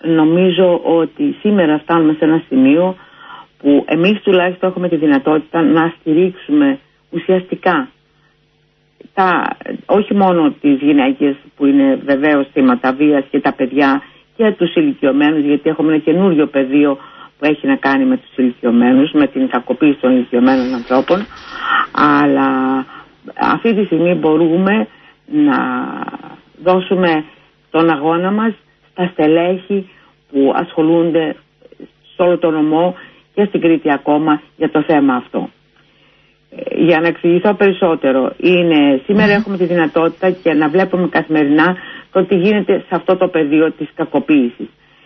νομίζω ότι σήμερα φτάνουμε σε ένα σημείο που εμείς τουλάχιστον έχουμε τη δυνατότητα να στηρίξουμε ουσιαστικά όχι μόνο τις γυναίκες που είναι βεβαίως θύματα βίας και τα παιδιά και τους ηλικιωμένους, γιατί έχουμε ένα καινούριο πεδίο που έχει να κάνει με τους ηλικιωμένους, με την κακοποίηση των ηλικιωμένων ανθρώπων, αλλά αυτή τη στιγμή μπορούμε να δώσουμε τον αγώνα μας στα στελέχη που ασχολούνται σε όλο το νομό και στην Κρήτη ακόμα για το θέμα αυτό. Για να εξηγηθώ περισσότερο, σήμερα έχουμε τη δυνατότητα και να βλέπουμε καθημερινά το τι γίνεται σε αυτό το πεδίο της κακοποίησης.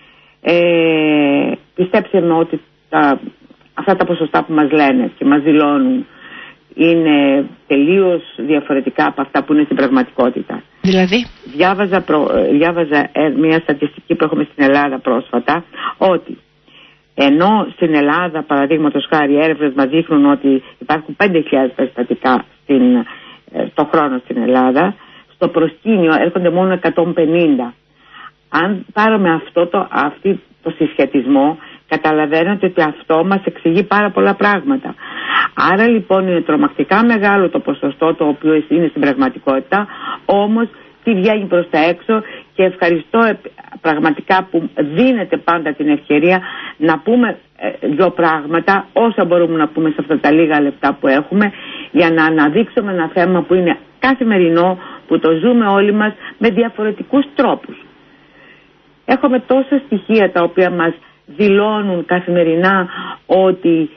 Πιστέψτε με ότι αυτά τα ποσοστά που μας λένε και μας δηλώνουν είναι τελείως διαφορετικά από αυτά που είναι στην πραγματικότητα. Δηλαδή? Διάβαζα μια στατιστική που έχουμε στην Ελλάδα πρόσφατα, ότι ενώ στην Ελλάδα, παραδείγματος χάρη, έρευνες μας δείχνουν ότι υπάρχουν 5.000 περιστατικά το χρόνο στην Ελλάδα, στο προσκήνιο έρχονται μόνο 150. Αν πάρουμε αυτό το συσχετισμό, καταλαβαίνετε ότι αυτό μας εξηγεί πάρα πολλά πράγματα. Άρα λοιπόν είναι τρομακτικά μεγάλο το ποσοστό το οποίο είναι στην πραγματικότητα, όμως τι βγαίνει προς τα έξω, και ευχαριστώ πραγματικά που δίνετε πάντα την ευκαιρία να πούμε δύο πράγματα, όσα μπορούμε να πούμε σε αυτά τα λίγα λεπτά που έχουμε, για να αναδείξουμε ένα θέμα που είναι καθημερινό, που το ζούμε όλοι μας με διαφορετικούς τρόπους. Έχουμε τόσα στοιχεία τα οποία μας δηλώνουν καθημερινά ότι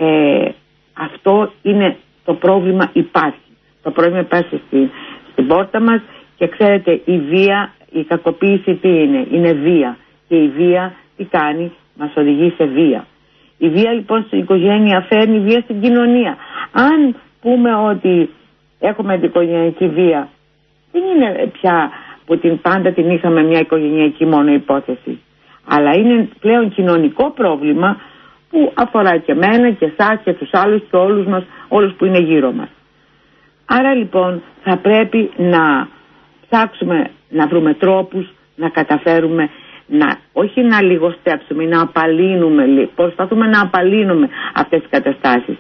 αυτό είναι το πρόβλημα, υπάρχει. Το πρόβλημα υπάρχει στην πόρτα μας, και ξέρετε, η βία, η κακοποίηση τι είναι? Είναι βία. Και η βία τι κάνει? Μας οδηγεί σε βία. Η βία λοιπόν στην οικογένεια φέρνει βία στην κοινωνία. Αν πούμε ότι έχουμε αντικογενειακή βία, δεν είναι πια που πάντα την είχαμε μια οικογενειακή μόνο υπόθεση, αλλά είναι πλέον κοινωνικό πρόβλημα που αφορά και εμένα και εσάς και τους άλλους και όλους μας, όλους που είναι γύρω μας. Άρα λοιπόν θα πρέπει να ψάξουμε να βρούμε τρόπους να καταφέρουμε όχι να λιγοστέψουμε ή να απαλύνουμε, προσπαθούμε να απαλύνουμε αυτές τις καταστάσεις.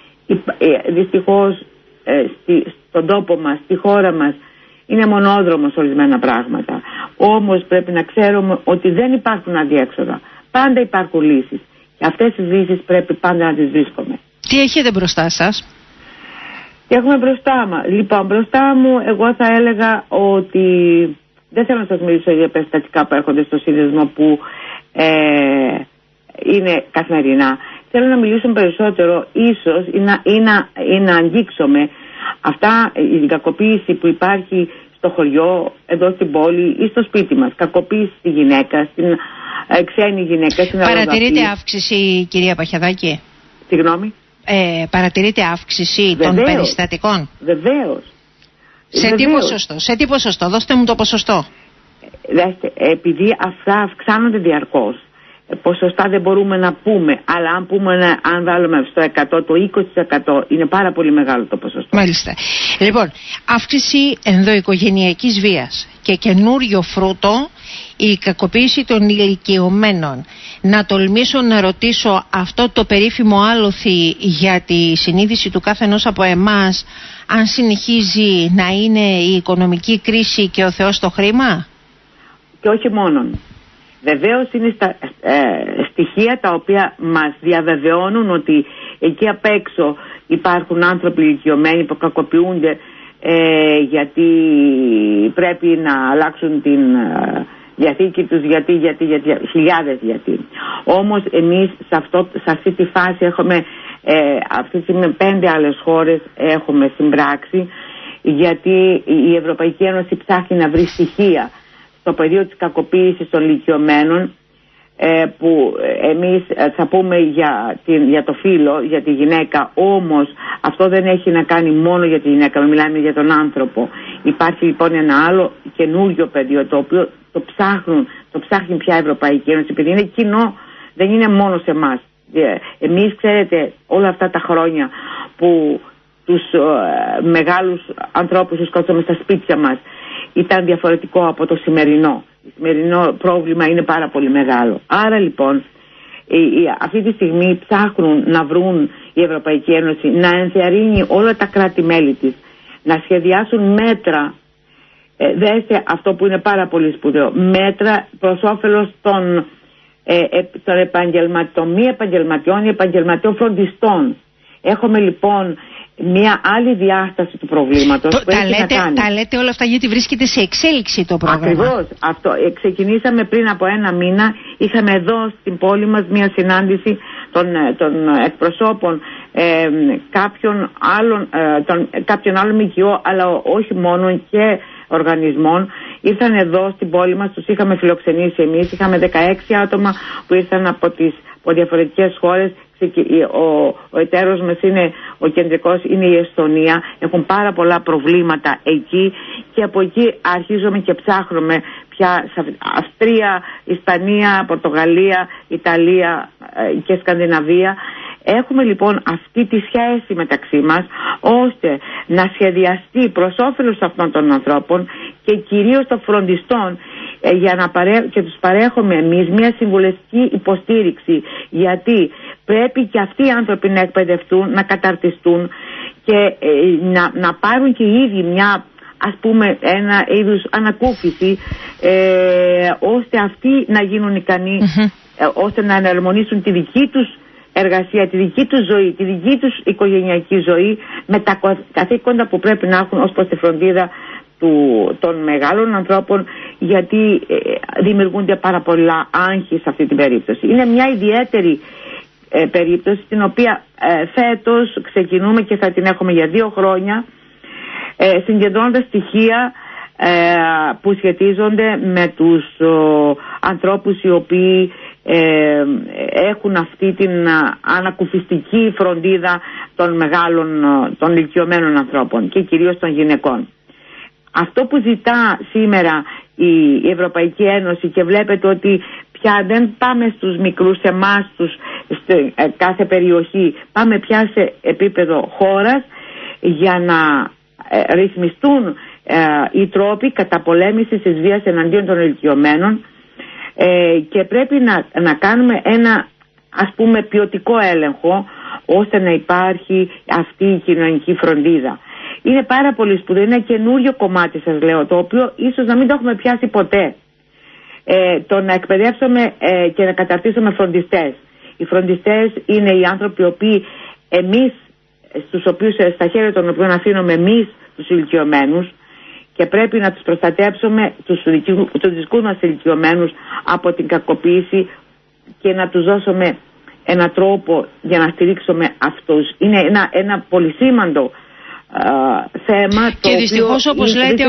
Δυστυχώς στον τόπο μας, στη χώρα μας, είναι μονόδρομος ορισμένα πράγματα. Όμως πρέπει να ξέρουμε ότι δεν υπάρχουν αδιέξοδα. Πάντα υπάρχουν λύσεις. Και αυτές τις λύσεις πρέπει πάντα να τις βρίσκουμε. Τι έχετε μπροστά σας? Τι έχουμε μπροστά μας? Λοιπόν, μπροστά μου εγώ θα έλεγα ότι δεν θέλω να σας μιλήσω για περιστατικά που έρχονται στο σύνδεσμο που είναι καθημερινά. Θέλω να μιλήσουμε περισσότερο ίσως ή να αγγίξουμε αυτά, η κακοποίηση που υπάρχει στο χωριό, εδώ στην πόλη ή στο σπίτι μας. Κακοποίηση στη γυναίκα, στην ξένη γυναίκα, στην αλλοδαπή. Παρατηρείτε αύξηση, κυρία Παχιαδάκη? Συγγνώμη? Παρατηρείτε αύξηση των περιστατικών? Βεβαίως. Σε τι ποσοστό? Δώστε μου το ποσοστό. Επειδή αυτά αυξάνονται διαρκώς, ποσοστά δεν μπορούμε να πούμε, αλλά αν βάλουμε στο 100, το 20% είναι πάρα πολύ μεγάλο το ποσοστό. Μάλιστα. Λοιπόν, αύξηση ενδοοικογενειακής βίας και καινούριο φρούτο η κακοποίηση των ηλικιωμένων. Να τολμήσω να ρωτήσω αυτό το περίφημο άλοθη για τη συνείδηση του κάθε ενός από εμάς, αν συνεχίζει να είναι η οικονομική κρίση και ο Θεός το χρήμα? Και όχι μόνον. Βεβαίως είναι στοιχεία τα οποία μας διαβεβαιώνουν ότι εκεί απ' έξω υπάρχουν άνθρωποι ηλικιωμένοι που κακοποιούνται γιατί πρέπει να αλλάξουν την διαθήκη τους, γιατί χιλιάδες γιατί. Όμως εμείς σε αυτή τη φάση έχουμε αυτή τη στιγμή 5 άλλες χώρες έχουμε συμπράξει, γιατί η Ευρωπαϊκή Ένωση ψάχνει να βρει στοιχεία στο πεδίο της κακοποίησης των ηλικιωμένων, που εμείς θα πούμε για το φύλο, για τη γυναίκα, όμως αυτό δεν έχει να κάνει μόνο για τη γυναίκα, μιλάμε για τον άνθρωπο. Υπάρχει λοιπόν ένα άλλο καινούριο πεδίο το οποίο το ψάχνει πια η Ευρωπαϊκή Ένωση, επειδή είναι κοινό, δεν είναι μόνο σε εμάς. Εμείς ξέρετε όλα αυτά τα χρόνια που τους μεγάλους ανθρώπους που σκοτώσαμε στα σπίτια μας ήταν διαφορετικό από το σημερινό. Το σημερινό πρόβλημα είναι πάρα πολύ μεγάλο. Άρα λοιπόν αυτή τη στιγμή ψάχνουν να βρουν η Ευρωπαϊκή Ένωση να ενθαρρύνει όλα τα κράτη-μέλη της να σχεδιάσουν μέτρα, δέστε αυτό που είναι πάρα πολύ σπουδαίο, μέτρα προς όφελος των μη επαγγελματιών ή επαγγελματιών φροντιστών. Έχουμε λοιπόν μια άλλη διάσταση του προβλήματος που έχει να κάνει. Τα λέτε όλα αυτά γιατί βρίσκεται σε εξέλιξη το πρόγραμμα. Ακριβώς αυτό. Ξεκινήσαμε πριν από 1 μήνα. Είχαμε εδώ στην πόλη μας μια συνάντηση των εκπροσώπων κάποιων άλλων ΜΚΟ, αλλά όχι μόνο, και οργανισμών. Ήρθαν εδώ στην πόλη μας, τους είχαμε φιλοξενήσει εμείς. Είχαμε 16 άτομα που ήρθαν από διαφορετικές χώρες. Ο εταίρος μας είναι ο κεντρικός, είναι η Εσθονία. Έχουν πάρα πολλά προβλήματα εκεί και από εκεί αρχίζουμε και ψάχνουμε πια Αυστρία, Ισπανία, Πορτογαλία, Ιταλία και Σκανδιναβία. Έχουμε λοιπόν αυτή τη σχέση μεταξύ μας ώστε να σχεδιαστεί προς όφελος αυτών των ανθρώπων και κυρίως των φροντιστών και τους παρέχουμε εμείς μια συμβουλευτική υποστήριξη, γιατί πρέπει και αυτοί οι άνθρωποι να εκπαιδευτούν, να καταρτιστούν και να πάρουν και οι ίδιοι μια, ας πούμε, ένα είδους ανακούφιση ώστε αυτοί να γίνουν ικανοί, ώστε να εναρμονίσουν τη δική τους εργασία, τη δική τους ζωή, τη δική τους οικογενειακή ζωή με τα καθήκοντα που πρέπει να έχουν ως προς τη φροντίδα των μεγάλων ανθρώπων, γιατί δημιουργούνται πάρα πολλά άγχη σε αυτή την περίπτωση. Είναι μια ιδιαίτερη περίπτωση την οποία φέτος ξεκινούμε και θα την έχουμε για 2 χρόνια, συγκεντρώνοντας στοιχεία που σχετίζονται με τους ανθρώπους οι οποίοι έχουν αυτή την ανακουφιστική φροντίδα των μεγάλων, των ηλικιωμένων ανθρώπων και κυρίως των γυναικών. Αυτό που ζητά σήμερα η Ευρωπαϊκή Ένωση, και βλέπετε ότι πια δεν πάμε στους μικρούς, σε εμάς, κάθε περιοχή, πάμε πια σε επίπεδο χώρας για να ρυθμιστούν οι τρόποι καταπολέμησης της βίας εναντίον των ηλικιωμένων και πρέπει να κάνουμε ένα, ας πούμε, ποιοτικό έλεγχο ώστε να υπάρχει αυτή η κοινωνική φροντίδα. Είναι πάρα πολύ σπουδαίο, είναι ένα καινούριο κομμάτι, σας λέω, το οποίο ίσως να μην το έχουμε πιάσει ποτέ. Το να εκπαιδεύσουμε και να καταρτήσουμε φροντιστές. Οι φροντιστές είναι οι άνθρωποι οι οποίοι στα χέρια των οποίων αφήνουμε εμείς τους ηλικιωμένους και πρέπει να τους προστατέψουμε, τους δικούς μας ηλικιωμένους, από την κακοποίηση και να τους δώσουμε έναν τρόπο για να στηρίξουμε αυτούς. Είναι ένα πολυσήμαντο θέμα. Και δυστυχώς, όπως λέτε,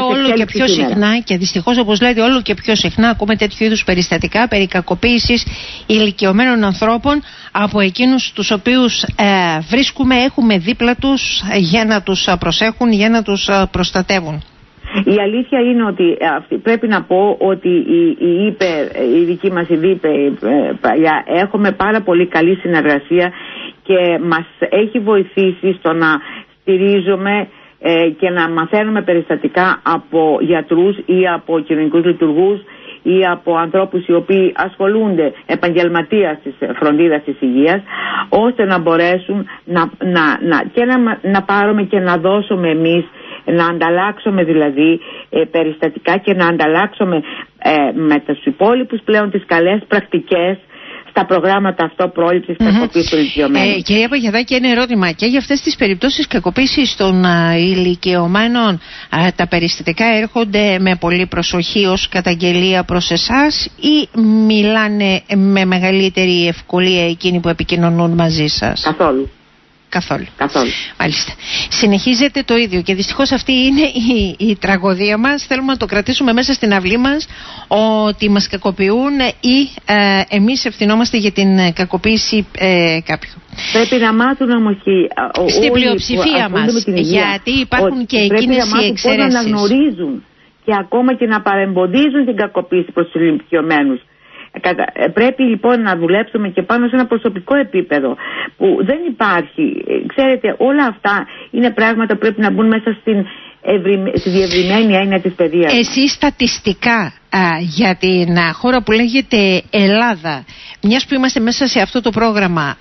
όλο και πιο συχνά ακούμε τέτοιου είδους περιστατικά περί κακοποίησης ηλικιωμένων ανθρώπων από εκείνους τους οποίους έχουμε δίπλα τους για να τους προσέχουν, για να τους προστατεύουν. Η αλήθεια είναι ότι πρέπει να πω ότι η δική μας παλιά έχουμε πάρα πολύ καλή συνεργασία και μας έχει βοηθήσει στο να στηρίζουμε και να μαθαίνουμε περιστατικά από γιατρούς ή από κοινωνικούς λειτουργούς ή από ανθρώπους οι οποίοι ασχολούνται επαγγελματίας της φροντίδας της υγείας, ώστε να μπορέσουν να πάρουμε και να δώσουμε εμείς, να ανταλλάξουμε δηλαδή περιστατικά και να ανταλλάξουμε με τους υπόλοιπους πλέον τις καλές πρακτικές στα προγράμματα αυτό πρόληψης κακοποίησης των ηλικιωμένων. Κυρία Παγιαδάκη, ένα ερώτημα. Και για αυτές τις περιπτώσεις κακοποίησης των ηλικιωμένων, τα περιστατικά έρχονται με πολύ προσοχή ως καταγγελία προς εσάς ή μιλάνε με μεγαλύτερη ευκολία εκείνοι που επικοινωνούν μαζί σας? Καθόλου. Μάλιστα. Συνεχίζεται το ίδιο και δυστυχώς αυτή είναι η τραγωδία μας. Θέλουμε να το κρατήσουμε μέσα στην αυλή μας, ότι μας κακοποιούν ή εμείς ευθυνόμαστε για την κακοποίηση κάποιου. Πρέπει να μάθουν όμως στην πλειοψηφία μας, γιατί υπάρχουν και εκείνες οι εξαιρέσεις. Να αναγνωρίζουν και ακόμα και να παρεμποδίζουν την κακοποίηση προς τους ηλικιωμένους. Πρέπει λοιπόν να δουλέψουμε και πάνω σε ένα προσωπικό επίπεδο που δεν υπάρχει. Ξέρετε, όλα αυτά είναι πράγματα που πρέπει να μπουν μέσα στη διευρυμένη έννοια της παιδείας. Εσείς στατιστικά για την χώρα που λέγεται Ελλάδα, μιας που είμαστε μέσα σε αυτό το πρόγραμμα,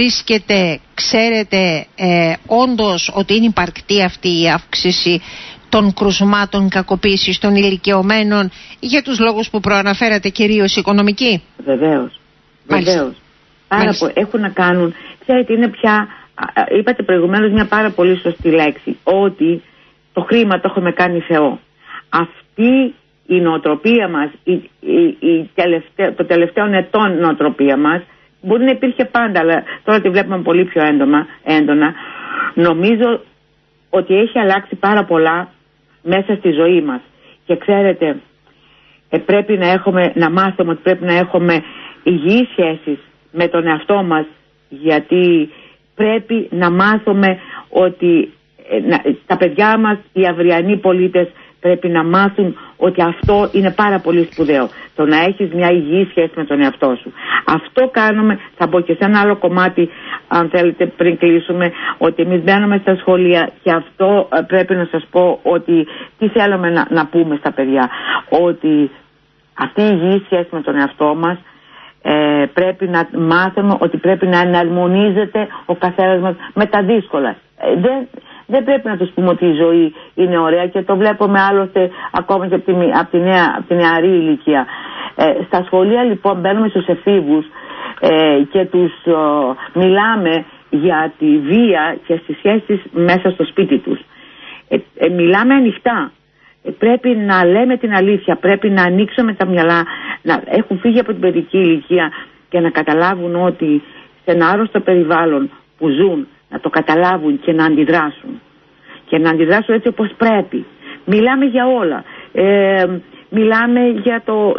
ξέρετε όντως ότι είναι υπαρκτή αυτή η αύξηση των κρουσμάτων κακοποίησης των ηλικιωμένων για τους λόγους που προαναφέρατε, κυρίως οικονομικοί? Βεβαίως. Έχουν να κάνουν, ξέρετε, είναι πια, είπατε προηγουμένως μια πάρα πολύ σωστή λέξη, ότι το χρήμα το έχουμε κάνει Θεό. Αυτή η νοοτροπία μας, το τελευταίο ετών νοοτροπία μας, μπορεί να υπήρχε πάντα, αλλά τώρα τη βλέπουμε πολύ πιο έντονα. Νομίζω ότι έχει αλλάξει πάρα πολλά μέσα στη ζωή μας. Και ξέρετε, πρέπει να μάθουμε ότι πρέπει να έχουμε υγιείς σχέσεις με τον εαυτό μας, γιατί πρέπει να μάθουμε ότι τα παιδιά μας, οι αυριανοί πολίτες, πρέπει να μάθουν ότι αυτό είναι πάρα πολύ σπουδαίο. Το να έχεις μια υγιή σχέση με τον εαυτό σου. Αυτό κάνουμε. Θα πω και σε ένα άλλο κομμάτι, αν θέλετε, πριν κλείσουμε, ότι εμείς μπαίνουμε στα σχολεία και αυτό πρέπει να σας πω ότι τι θέλουμε να πούμε στα παιδιά. Ότι αυτή η υγιή σχέση με τον εαυτό μας πρέπει να μάθουμε ότι πρέπει να εναρμονίζεται ο καθένας μας με τα δύσκολα. Δεν πρέπει να τους πούμε ότι η ζωή είναι ωραία, και το βλέπουμε άλλωστε ακόμα και από τη νεαρή ηλικία. Στα σχολεία λοιπόν μπαίνουμε στους εφήβους και τους μιλάμε για τη βία και στις σχέσεις μέσα στο σπίτι τους. Μιλάμε ανοιχτά. Πρέπει να λέμε την αλήθεια, πρέπει να ανοίξουμε τα μυαλά, να έχουν φύγει από την παιδική ηλικία και να καταλάβουν ότι σε ένα άρρωστο περιβάλλον που ζουν, να το καταλάβουν και να αντιδράσουν. Και να αντιδράσουν έτσι όπως πρέπει. Μιλάμε για όλα. Μιλάμε για το...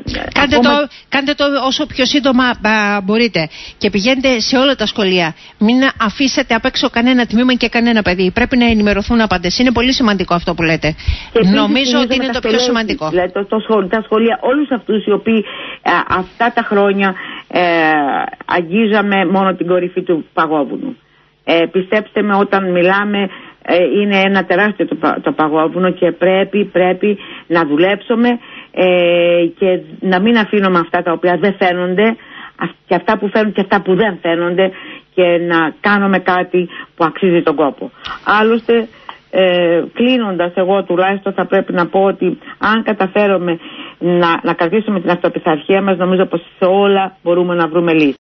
Κάντε το όσο πιο σύντομα μπορείτε. Και πηγαίνετε σε όλα τα σχολεία. Μην αφήσετε απ' έξω κανένα τμήμα και κανένα παιδί. Πρέπει να ενημερωθούν απαντές. Είναι πολύ σημαντικό αυτό που λέτε. Νομίζω ότι είναι το πιο σημαντικό. Τα σχολεία, όλους αυτούς οι οποίοι αυτά τα χρόνια αγγίζαμε μόνο την κορυφή του παγόβουνου. Πιστέψτε με, όταν μιλάμε, είναι ένα τεράστιο το παγόβουνο και πρέπει να δουλέψουμε και να μην αφήνουμε αυτά τα οποία δεν φαίνονται, και αυτά που φαίνονται και αυτά που δεν φαίνονται, και να κάνουμε κάτι που αξίζει τον κόπο. Άλλωστε, κλείνοντας, εγώ τουλάχιστον θα πρέπει να πω ότι αν καταφέρουμε να κρατήσουμε την αυτοπιθαρχία μας, νομίζω πως σε όλα μπορούμε να βρούμε λύση.